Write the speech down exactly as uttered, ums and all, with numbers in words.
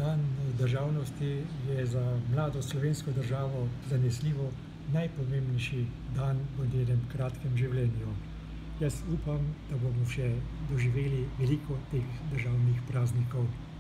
Dan državnosti je za mlado slovensko državo zanesljivo najpomembnejši dan v njenem kratkem življenju. Jaz upam, da bomo še doživeli veliko teh državnih praznikov.